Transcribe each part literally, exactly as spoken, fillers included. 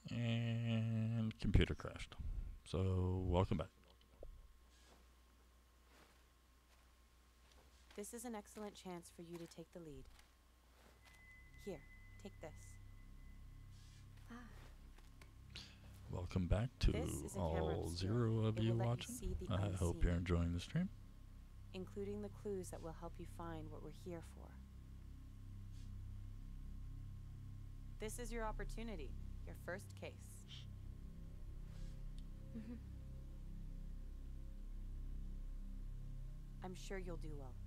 And computer crashed. So, welcome back. This is an excellent chance for you to take the lead. Here, take this. Ah. Welcome back to This is a camera all obscura. zero of It you will let you watching. see the I hope unseen, you're enjoying the stream. including the clues that will help you find what we're here for. This is your opportunity, your first case. I'm sure you'll do well.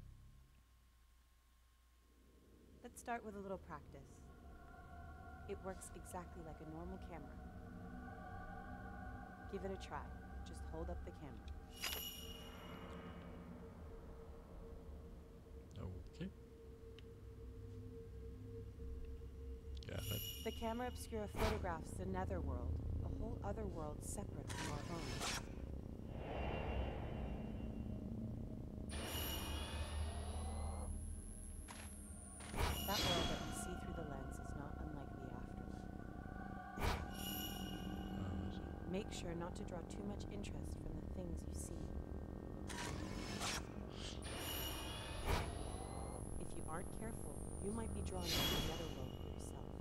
Let's start with a little practice. It works exactly like a normal camera. Give it a try. Just hold up the camera. Okay. Got it. The camera obscura photographs the netherworld, a whole other world separate from our own. That world that we see through the lens is not unlike the afterlife. Uh, Make sure not to draw too much interest from the things you see. If you aren't careful, you might be drawn into the netherworld yourself.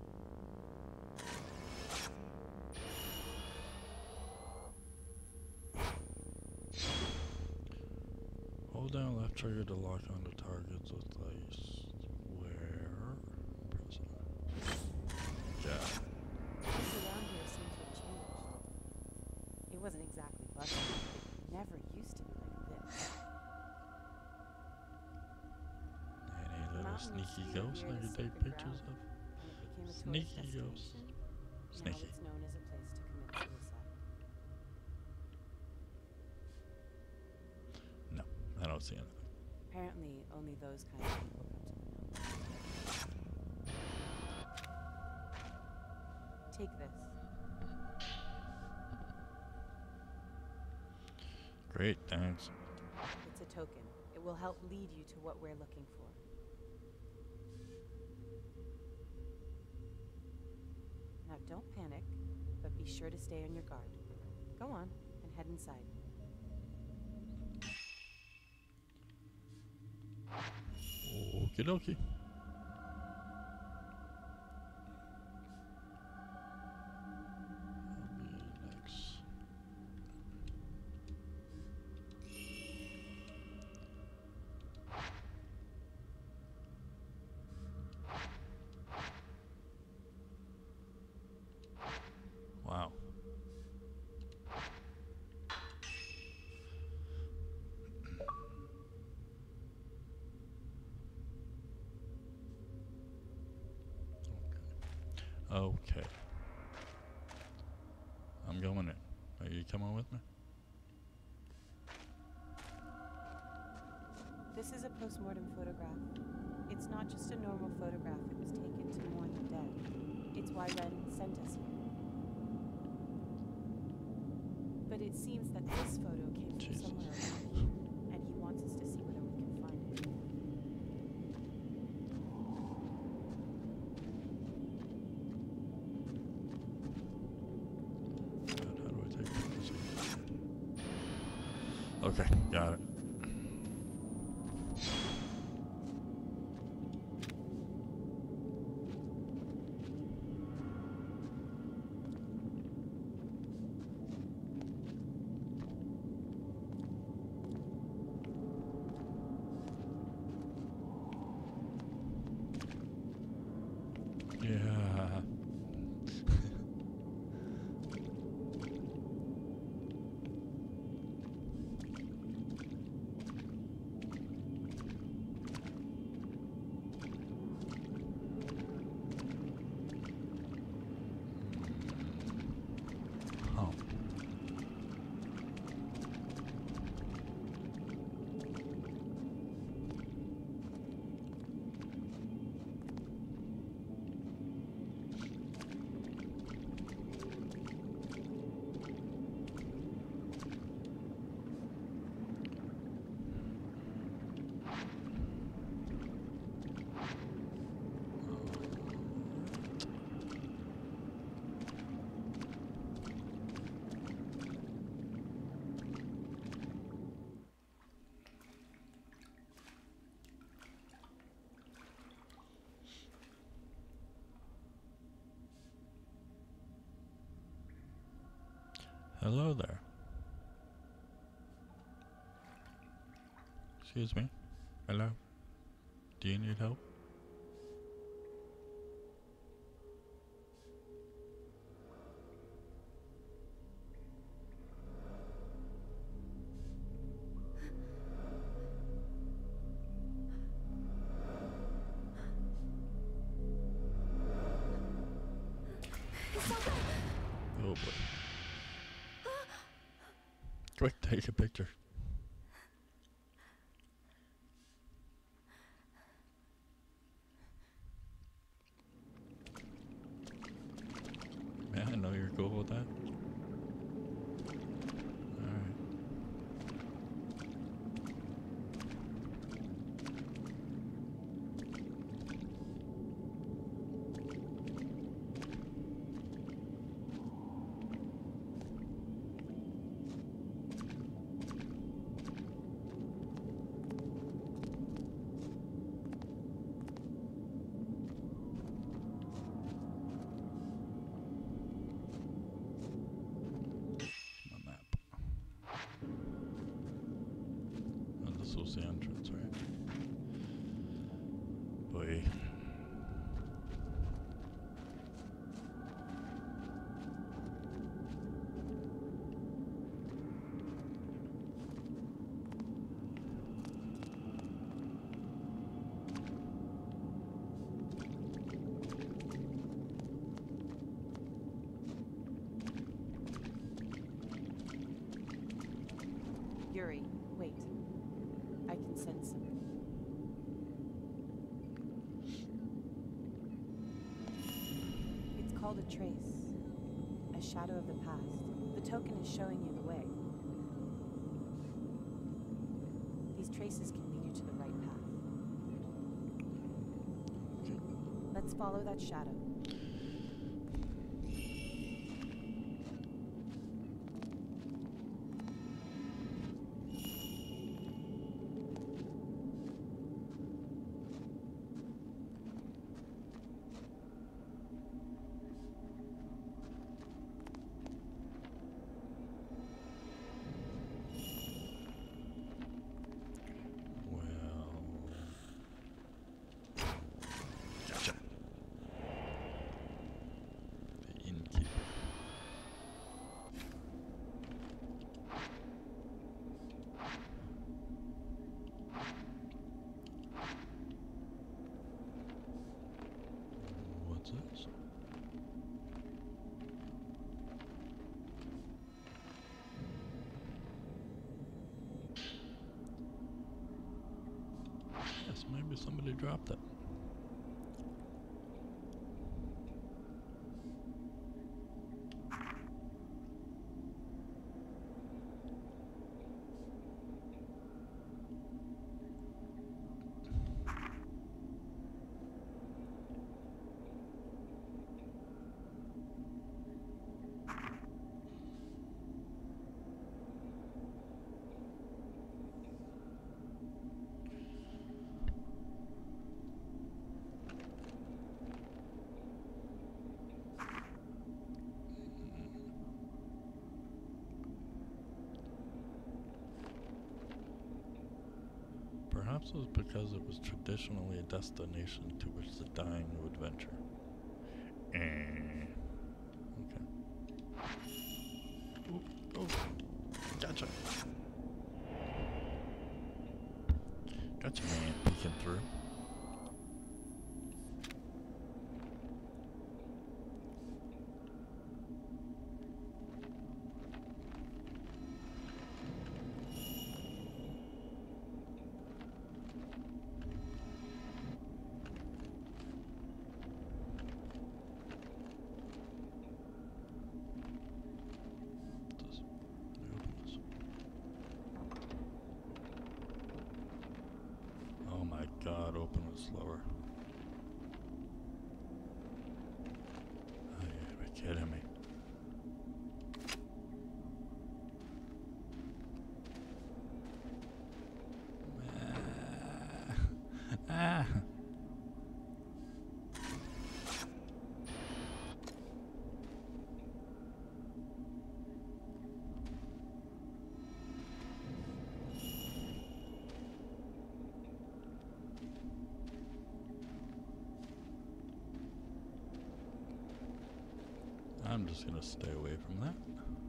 Hold down left trigger to lock onto targets with ice. Where? Press it. Yeah. Things around here seem to have changed. It wasn't exactly busted, but it never used to be like this. Any The little mountain sneaky used to be ghosts here I to could take sacred pictures ground, of? and it became a Sneaky tourist ghosts. destination. Sneaky. Now it's known as a place to commit suicide. No, I don't see anything. Apparently, only those kind of people come to the mountain. Take this. Great, thanks. It's a token. It will help lead you to what we're looking for. Now don't panic, but be sure to stay on your guard. Go on and head inside. Okie dokie. I'll be next. Wow. Okay. I'm going in. Are you coming with me? This is a postmortem photograph. It's not just a normal photograph. It was taken to mourn the dead. It's why Ren sent us here. But it seems that this photo came from Jesus. somewhere around here, and he wants us to see whether we can find it. God, how do I take pictures? Okay, got it. Yeah. Hello there. Excuse me. Hello. Do you need help? Oh boy. Quick, take a picture. Yeah, I know you're cool with that. Alright. My map. Oh, this was the entrance, right? Boy. Yuri, wait. I can sense something. It's called a trace. A shadow of the past. The token is showing you the way. These traces can lead you to the right path. Let's follow that shadow. This? Yes, maybe somebody dropped it. Perhaps it was because it was traditionally a destination to which the dying would venture. Eh. Okay. Oh, oh. Gotcha. Gotcha, man. Peeking through. God, open it slower. Oh, you gotta be kidding me. Ah. Ah. I'm just gonna stay away from that.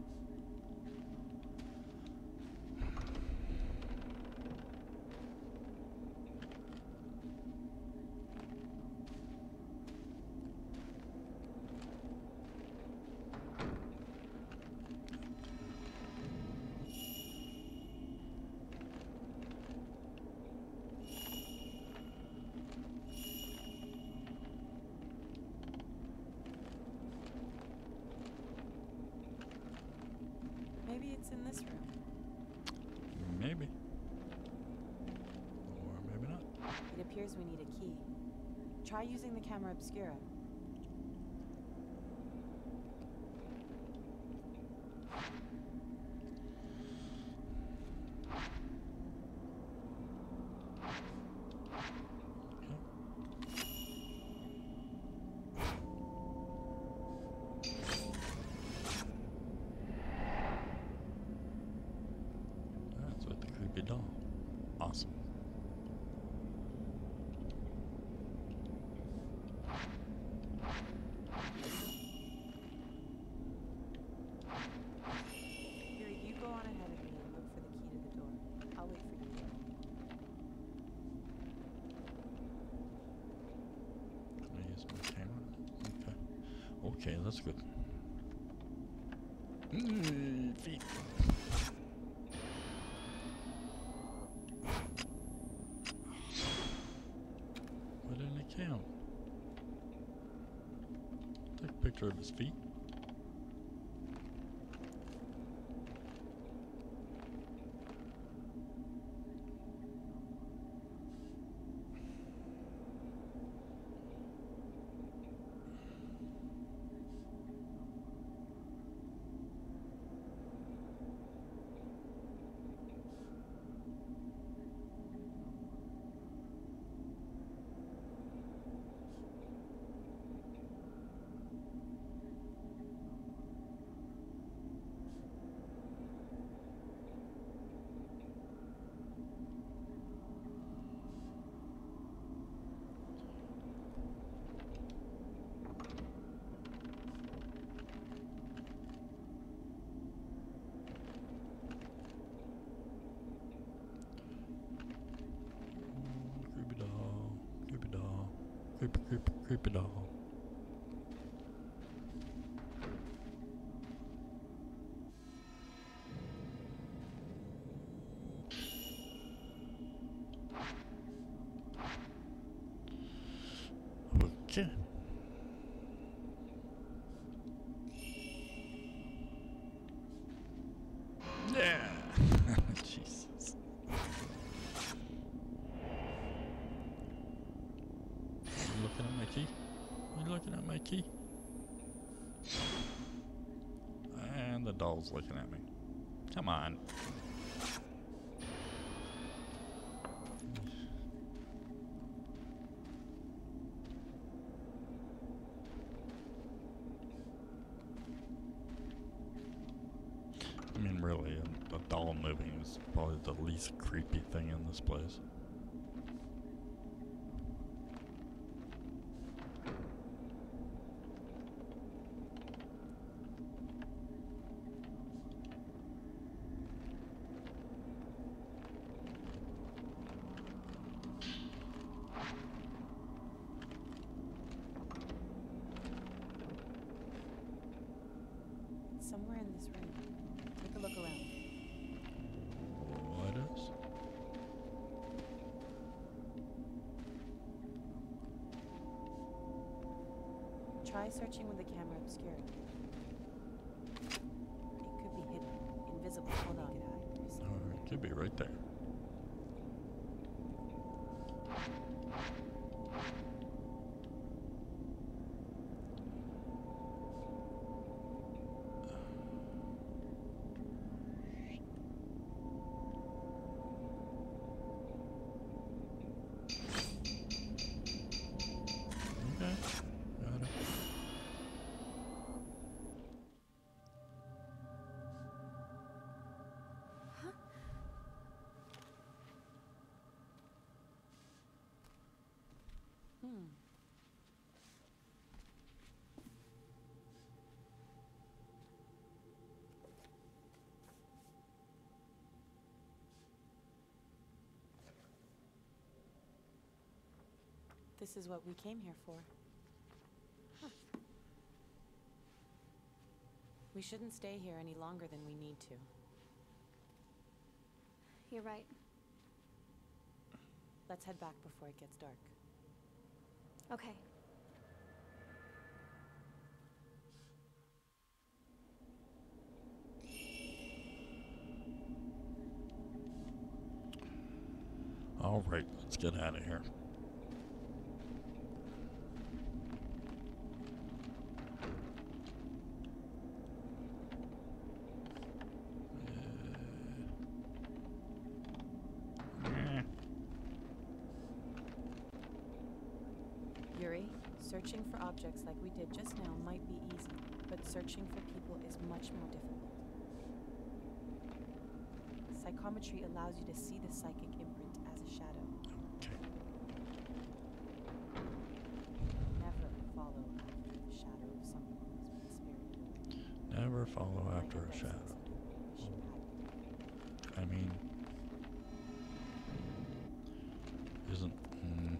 Maybe it's in this room. Maybe. Or maybe not. It appears we need a key. Try using the camera obscura. That's with the creepy doll. Awesome. Here, you go on ahead of me and look for the key to the door. I'll wait for you here. Can I use my camera? Okay. Okay, that's good. Mm, feet. Why didn't it count? Take a picture of his feet. Creepy doll, creepy doll, creepy, creepy, creepy doll. Okay. Yeah. Jesus. You looking at my key? You looking at my key? And the doll's looking at me. Come on. I mean, really, a, a doll moving is probably the least creepy thing in this place. It's somewhere in this room. Take a look around. What is? Try searching with the camera obscura. It could be hidden, invisible. Hold on, get high. Alright, could be right there. Okay, got it. This is what we came here for. Huh. We shouldn't stay here any longer than we need to. You're right. Let's head back before it gets dark. Okay. All right, let's get out of here. Yuri, searching for objects like we did just now might be easy, but searching for people is much more difficult. Psychometry allows you to see the psychic imprint as a shadow. Okay. Never follow after the shadow of someone who's been spirited. Never follow after a shadow. I mean, isn't. Mm,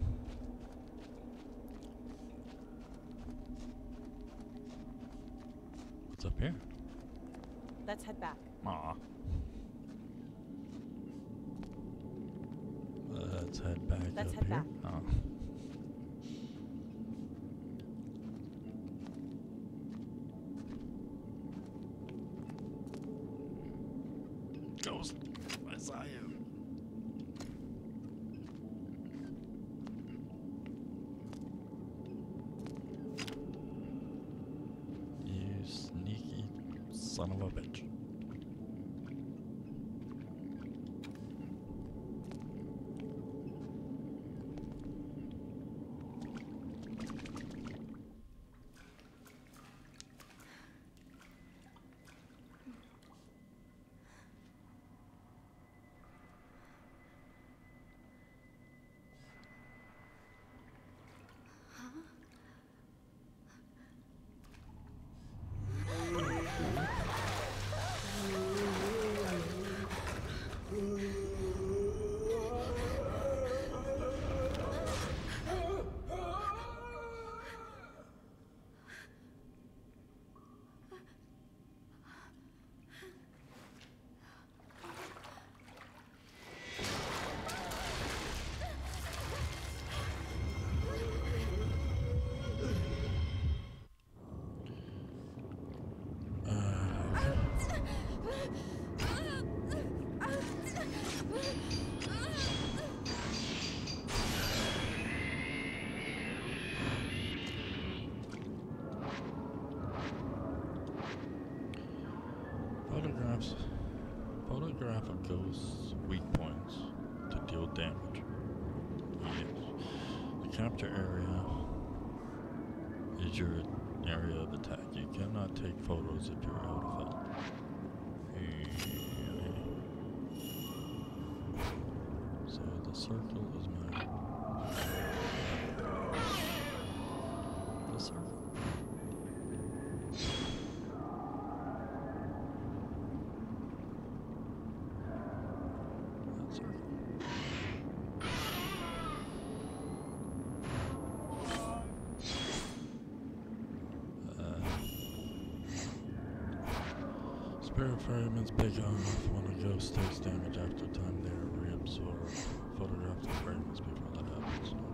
what's up here? Let's head back. Aw. Let's head back Let's up head here. back. Oh. Ghost, I saw you. You sneaky son of a bitch. Photographs. Photograph a ghost's weak points to deal damage. Yes. The capture area is your area of attack. You cannot take photos if you're out of it. So the circle is my... The circle. Spirit fragments pick off when a ghost takes damage after time they are reabsorbed. Photograph the fragments before that happens. Okay.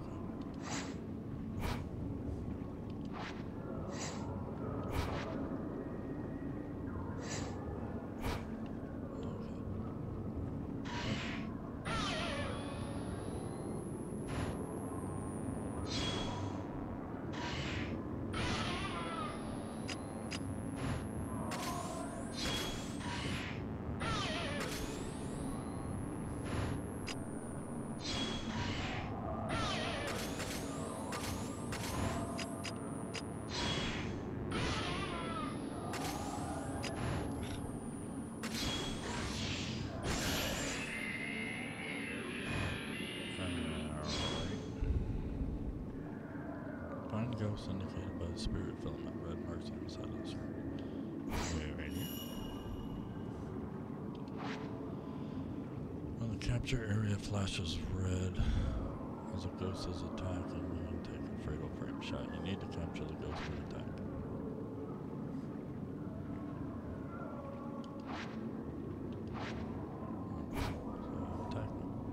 Find ghosts indicated by the spirit filament, red marks on the side of the screen. Okay, right here. When the capture area flashes red as a ghost is attacking, maintain fatal frame shot. You need to capture the ghost for attack. So attack.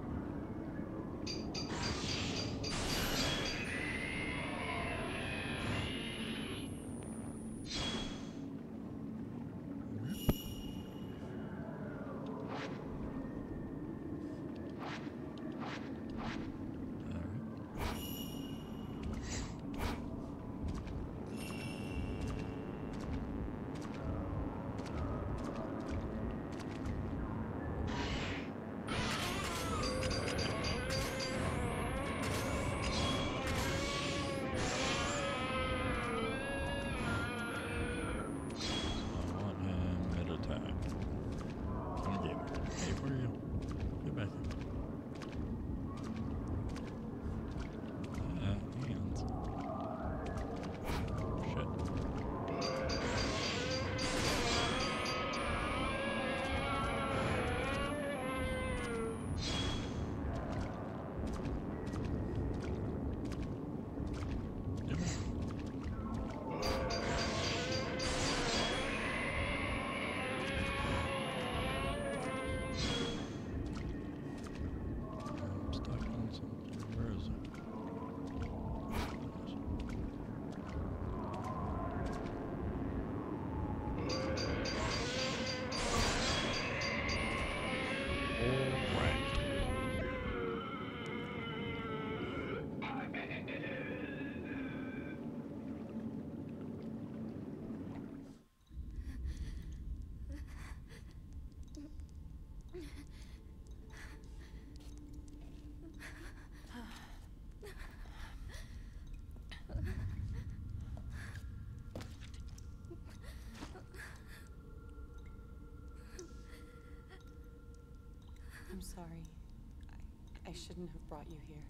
I'm sorry. I, I shouldn't have brought you here.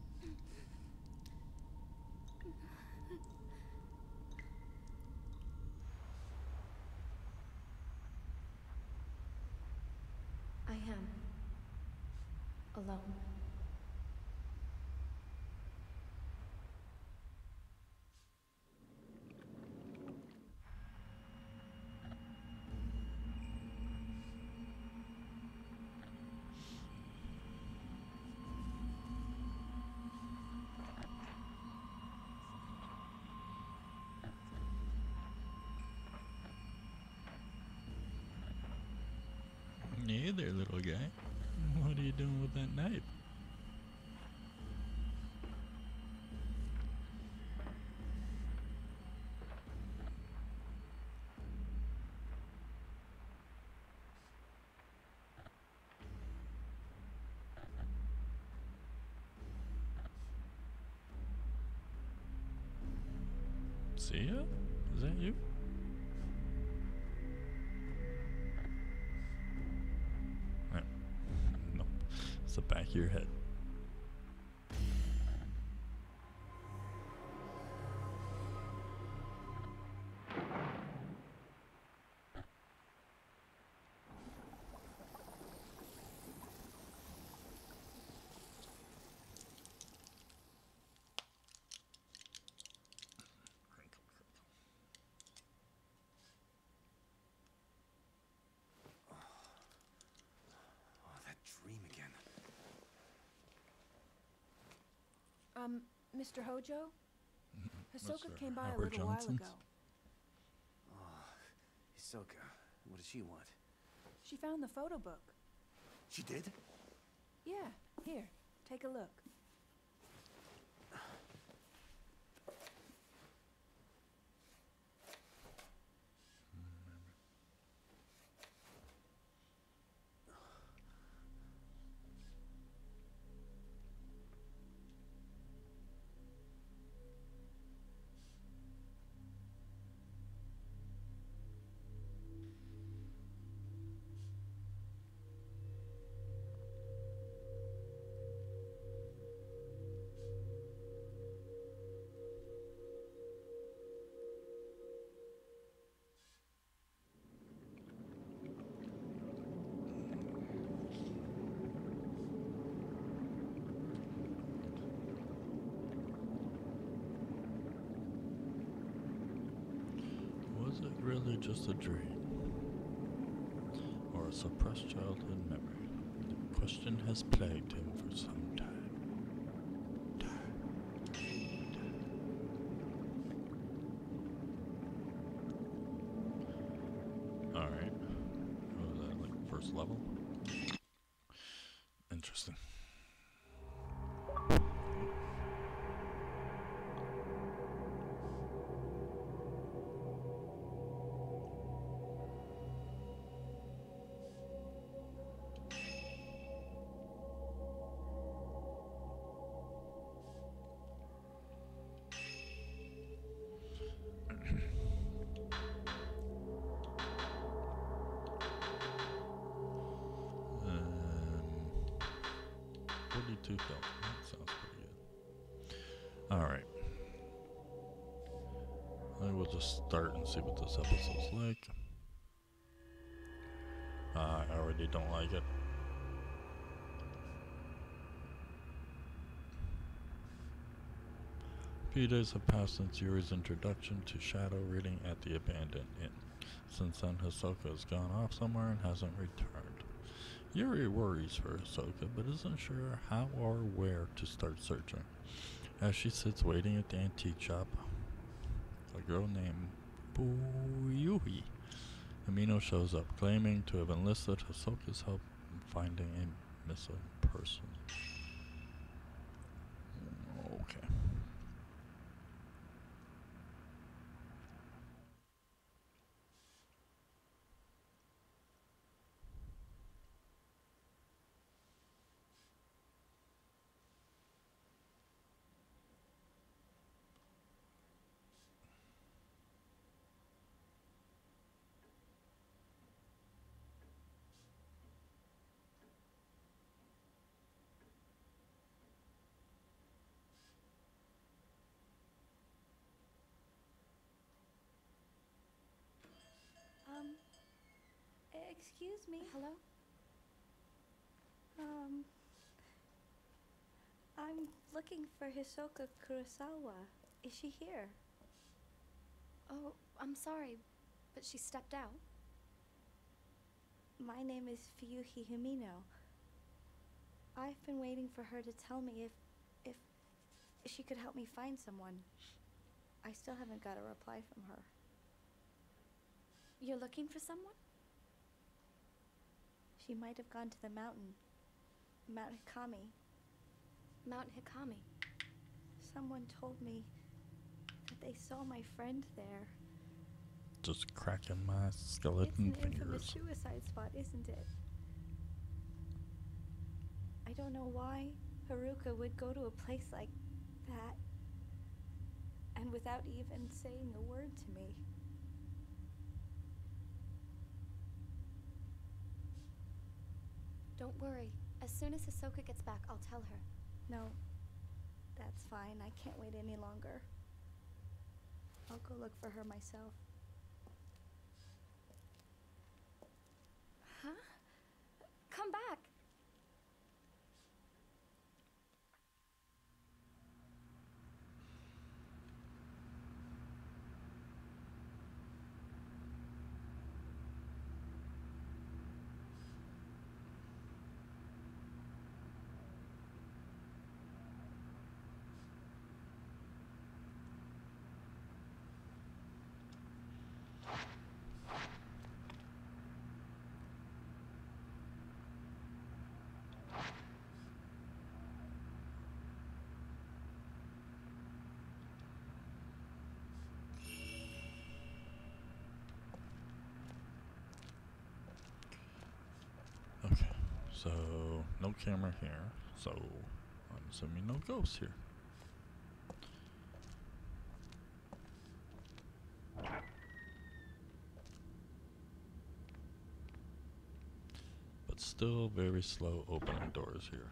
I am alone. Hey there, little guy. What are you doing with that knife? See ya? Is that you? No. No. It's the back of your head. Um, Mister Hojo? Hisoka Mister came by a Howard little Johnson's? while ago. Oh, Hisoka, what does she want? She found the photo book. She did? Yeah, here, take a look. is it really just a dream? Or a suppressed childhood memory? The question has plagued him for some time. Alright. What was that, like first level? Interesting. forty-two film. That sounds pretty good. Alright. I will just start and see what this episode's like. Uh, I already don't like it. A few days have passed since Yuri's introduction to shadow reading at the abandoned inn. Since then, Hisoka has gone off somewhere and hasn't returned. Yuri worries for Hisoka, but isn't sure how or where to start searching. As she sits waiting at the antique shop, a girl named Buyuhi Amino shows up, claiming to have enlisted Hisoka's help in finding a missing person. Okay. Um, excuse me. Hello? Um, I'm looking for Hisoka Kurosawa. Is she here? Oh, I'm sorry, but she stepped out. My name is Fuyuhi Himino. I've been waiting for her to tell me if, if, if she could help me find someone. I still haven't got a reply from her. You're looking for someone? She might have gone to the mountain. Mount Hikami. Mount Hikami. Someone told me that they saw my friend there. Just cracking my skeleton It's an infamous fingers. suicide spot, isn't it? I don't know why Haruka would go to a place like that and without even saying a word to me. Don't worry. As soon as Hisoka gets back, I'll tell her. No, that's fine. I can't wait any longer. I'll go look for her myself. Huh? Come back! Okay, so no camera here, so I'm assuming no ghosts here. But still very slow opening doors here.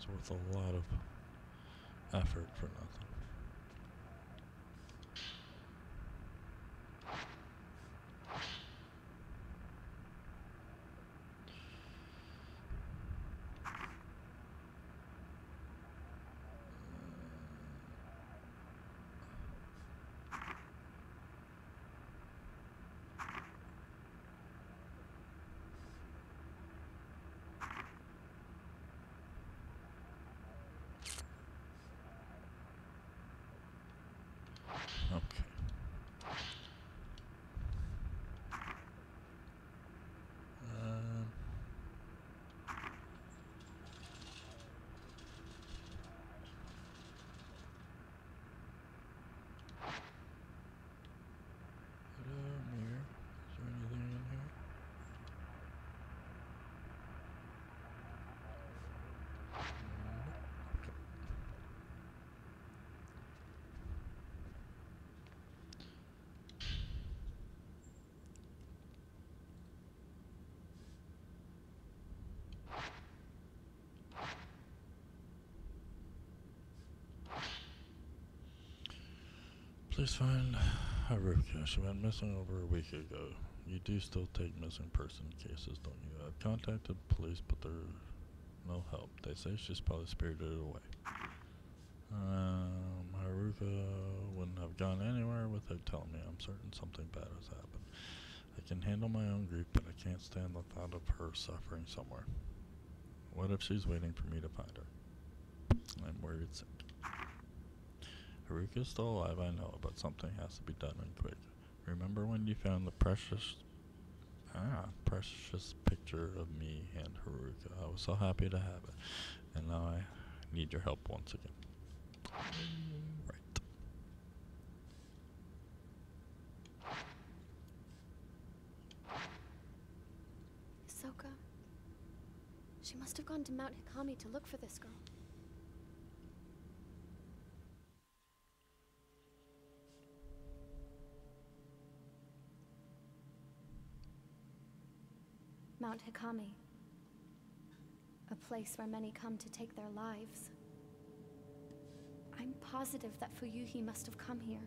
with a lot of effort for nothing. Okay. Um, hello, mirror. Is there anything in here? Please find Haruka. She went missing over a week ago. You do still take missing person cases, don't you? I've contacted police, but they're no help. They say she's probably spirited away. Um, Haruka wouldn't have gone anywhere without telling me. I'm certain something bad has happened. I can handle my own grief, but I can't stand the thought of her suffering somewhere. What if she's waiting for me to find her? I'm worried sick. Haruka's still alive, I know, but something has to be done and quick. Remember when you found the precious, ah, precious picture of me and Haruka? I was so happy to have it, and now I need your help once again. Right. Soka. She must have gone to Mount Hikami to look for this girl. Mount Hikami. A place where many come to take their lives. I'm positive that Fuyuhi must have come here.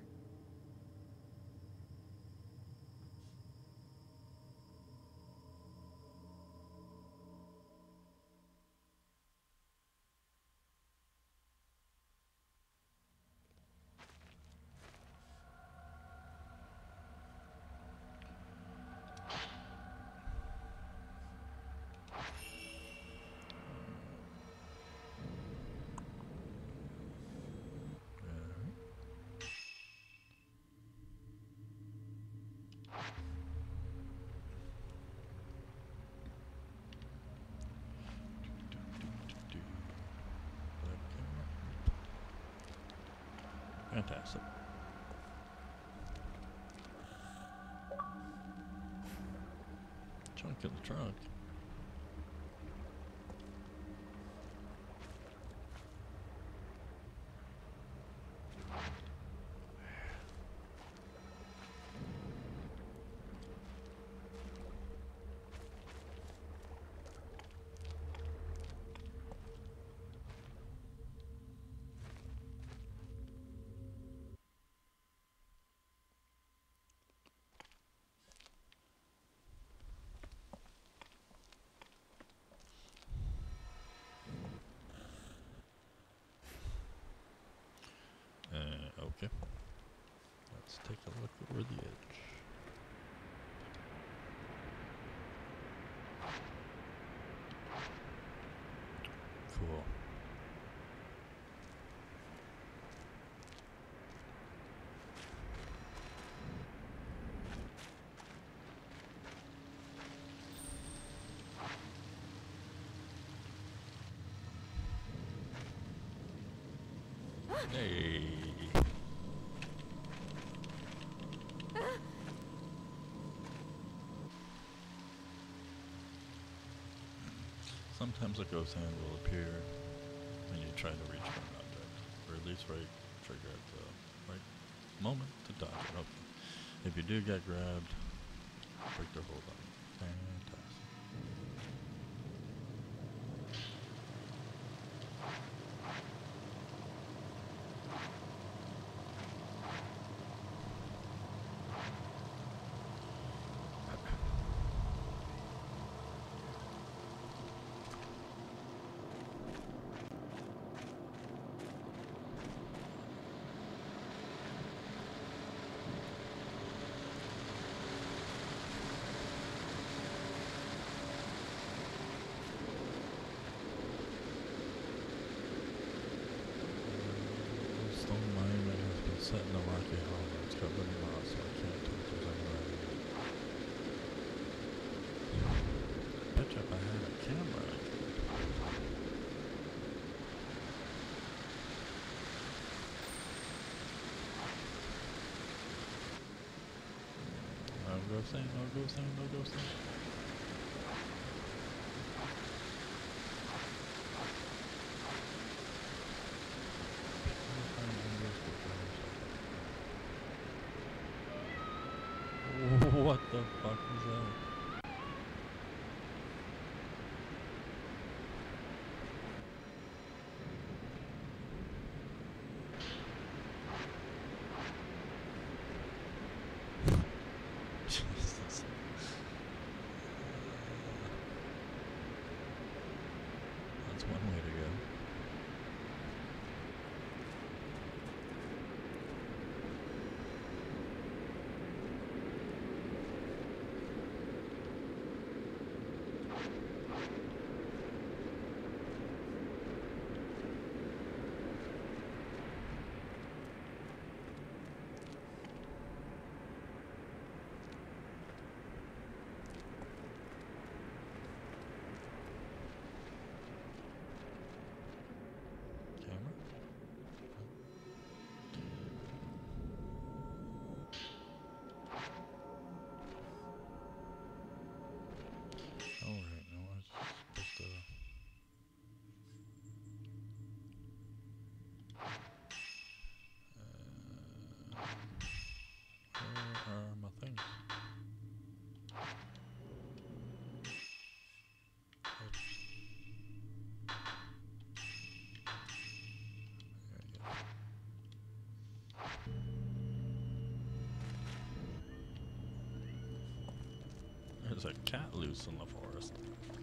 Fantastic. Junk in the trunk. Uh, okay. Let's take a look over the edge. Cool. Hey. Sometimes a ghost hand will appear when you try to reach for an object, or at least right trigger at the right moment to dodge it. Okay. If you do get grabbed, break their hold on it. Fantastic. lucky hollow. It's covered in moss, so I can't tell if there's any writing in it. Bet you if I had a camera, I could. No ghosting, no ghosting, no ghosting. What the fuck is that? Jesus. That's one way to go. Camera? Alright, now I was supposed to... Uh, where are my things? Oops. There you go. There's a cat loose in the forest.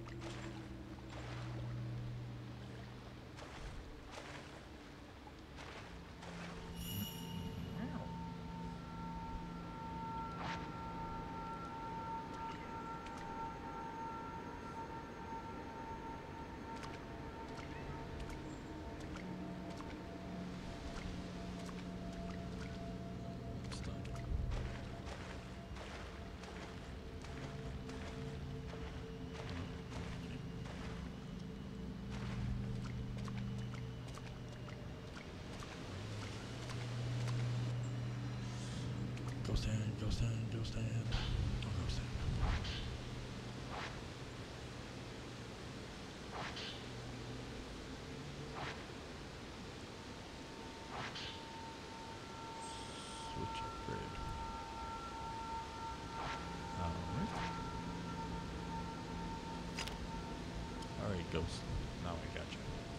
It's done. Go stand, go stand, go stand. Don't go stand. Switch upgrade. Alright. Alright, ghost. Now I got you.